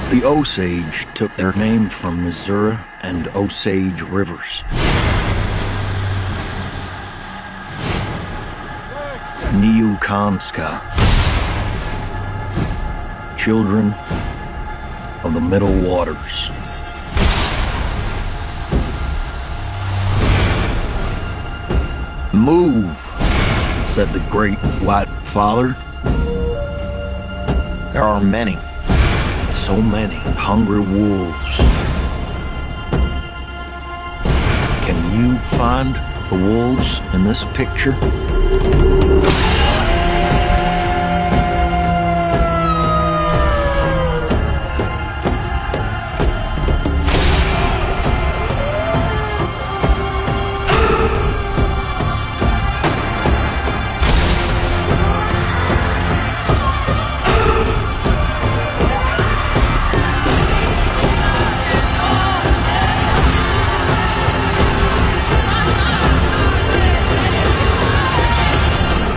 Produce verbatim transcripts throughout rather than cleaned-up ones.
The Osage took their name from Missouri and Osage rivers. Niukanska, children of the Middle Waters. Move, said the great white father. There are many, so many hungry wolves. Can you find the wolves in this picture?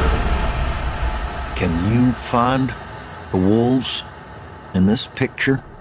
Can you find the wolves in this picture?